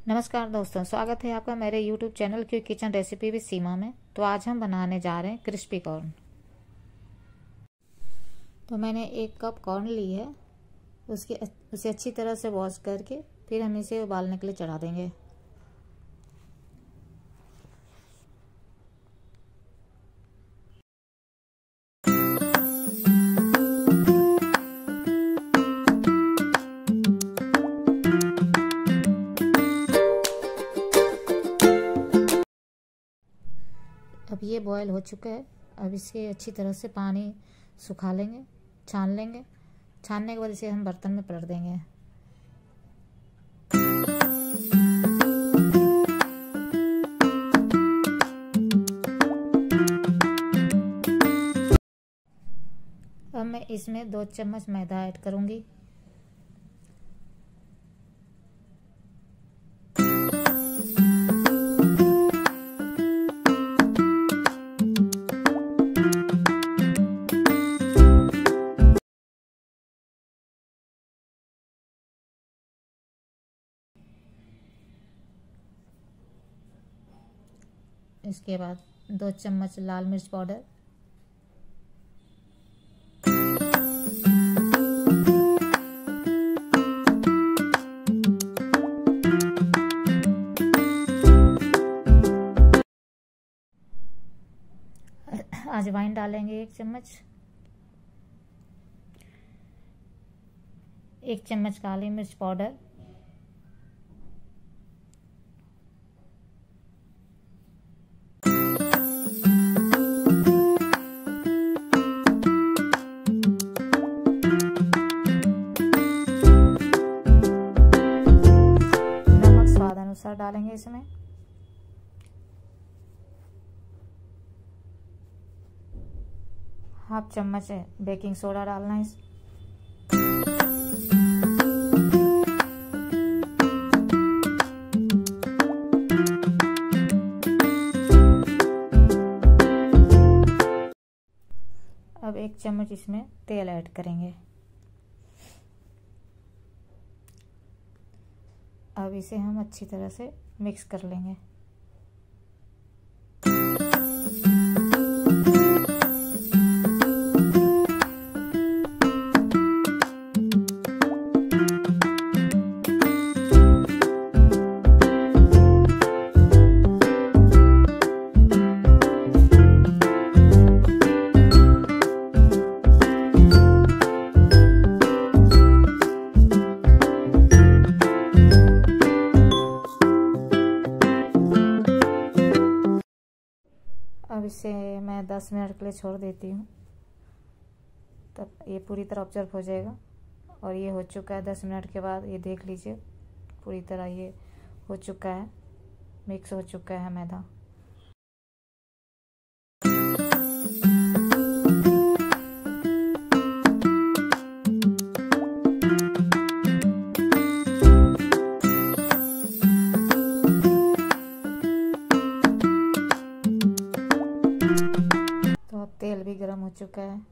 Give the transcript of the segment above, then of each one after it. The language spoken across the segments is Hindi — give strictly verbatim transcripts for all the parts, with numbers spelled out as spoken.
नमस्कार दोस्तों, स्वागत है आपका मेरे YouTube channel quick kitchen recipe with Seema में। तो आज हम बनाने जा रहे हैं क्रिस्पी कॉर्न। तो मैंने एक कप कॉर्न ली है, उसके उसे अच्छी तरह से वॉश करके फिर हम इसे उबालने के लिए चढ़ा देंगे। अब ये बॉयल हो चुका है। अब इसे अच्छी तरह से पानी सुखा लेंगे, छान लेंगे। छानने के बाद इसे हम बर्तन में पलट देंगे। अब मैं इसमें दो चम्मच मैदा ऐड करूंगी। इसके बाद दो चम्मच लाल मिर्च पाउडर, अजवाइन डालेंगे एक चम्मच, एक चम्मच काली मिर्च पाउडर, अनुसार डालेंगे इसमें। हाफ चम्मच बेकिंग सोडा डालना है। अब एक चम्मच इसमें तेल ऐड करेंगे। अब इसे हम अच्छी तरह से मिक्स कर लेंगे। अब इसे मैं दस मिनट के लिए छोड़ देती हूँ, तब ये पूरी तरह ऑब्जर्व हो जाएगा। और ये हो चुका है। दस मिनट के बाद ये देख लीजिए, पूरी तरह ये हो चुका है, मिक्स हो चुका है मैदा। तो अब तेल भी गर्म हो चुका है।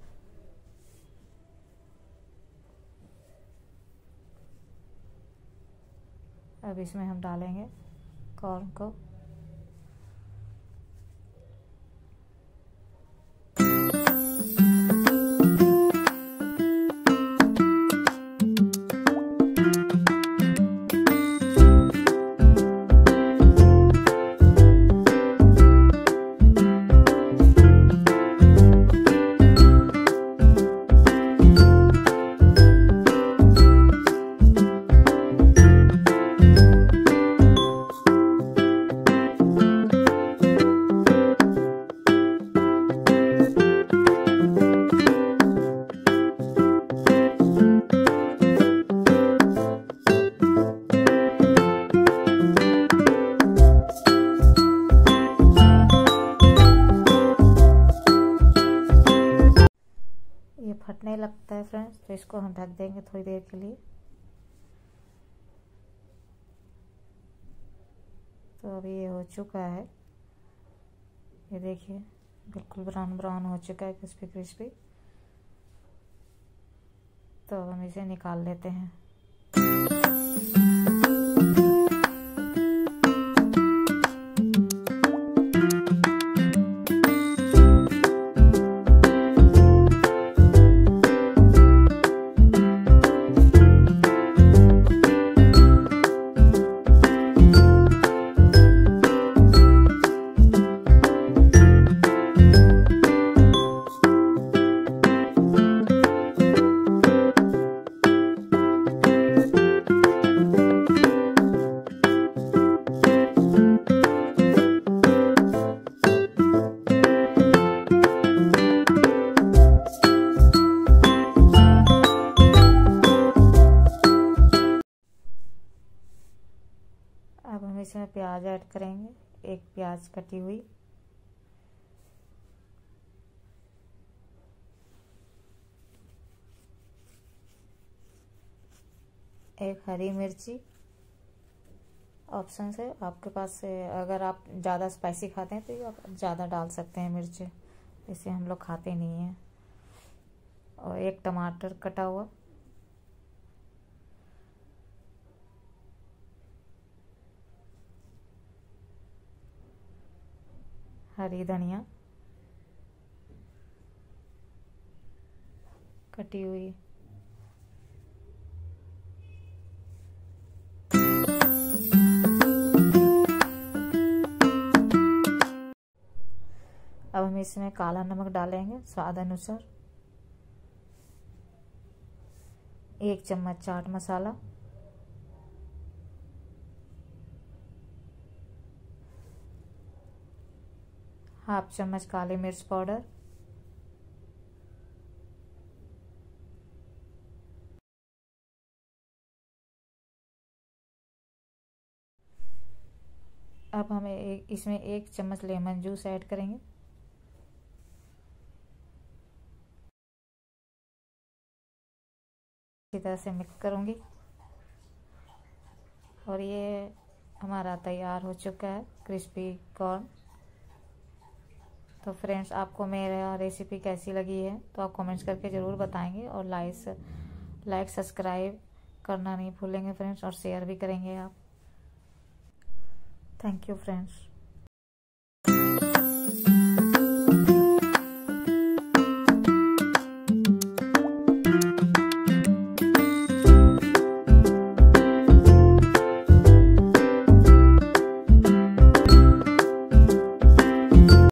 अब इसमें हम डालेंगे कॉर्न को। ये फटने लगता है फ्रेंड्स, तो इसको हम ढक देंगे थोड़ी देर के लिए। तो अभी ये हो चुका है, ये देखिए बिल्कुल ब्राउन ब्राउन हो चुका है, क्रिस्पी क्रिस्पी। तो हम इसे निकाल लेते हैं। अब हम इसमें प्याज ऐड करेंगे, एक प्याज कटी हुई, एक हरी मिर्ची। ऑप्शन है आपके पास से, अगर आप ज़्यादा स्पाइसी खाते हैं तो आप ज़्यादा डाल सकते हैं मिर्ची, इसे हम लोग खाते नहीं हैं। और एक टमाटर कटा हुआ, हरी धनिया कटी हुई, अब हम इसमें काला नमक डालेंगे स्वाद अनुसार, एक चम्मच चाट मसाला, हाफ चम्मच काली मिर्च पाउडर, अब हमें एक, इसमें एक चम्मच लेमन जूस ऐड करेंगे। इसी तरह से मिक्स करूँगी और ये हमारा तैयार हो चुका है क्रिस्पी कॉर्न। तो फ्रेंड्स, आपको मेरा रेसिपी कैसी लगी है तो आप कमेंट्स करके ज़रूर बताएंगे, और लाइक लाइक सब्सक्राइब करना नहीं भूलेंगे फ्रेंड्स, और शेयर भी करेंगे आप। Thank you friends.